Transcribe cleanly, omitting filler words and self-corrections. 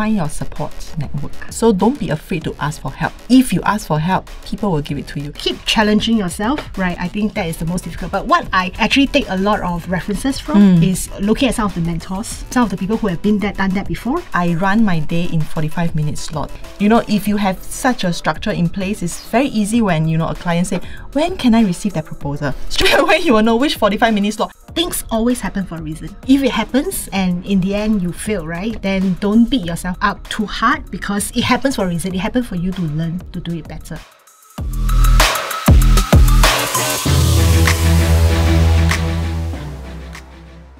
find your support network. So don't be afraid to ask for help. If you ask for help, people will give it to you. Keep challenging yourself, right? I think that is the most difficult. But what I actually take a lot of references from is looking at some of the mentors, some of the people who have been there, done that before. I run my day in 45-minute slot. You know, if you have such a structure in place, it's very easy when, you know, a client say, when can I receive that proposal? Straight away, you will know which 45-minute slot. Things always happen for a reason. If it happens and in the end you fail, right, then don't beat yourself up too hard, because it happens for a reason. It happened for you to learn to do it better.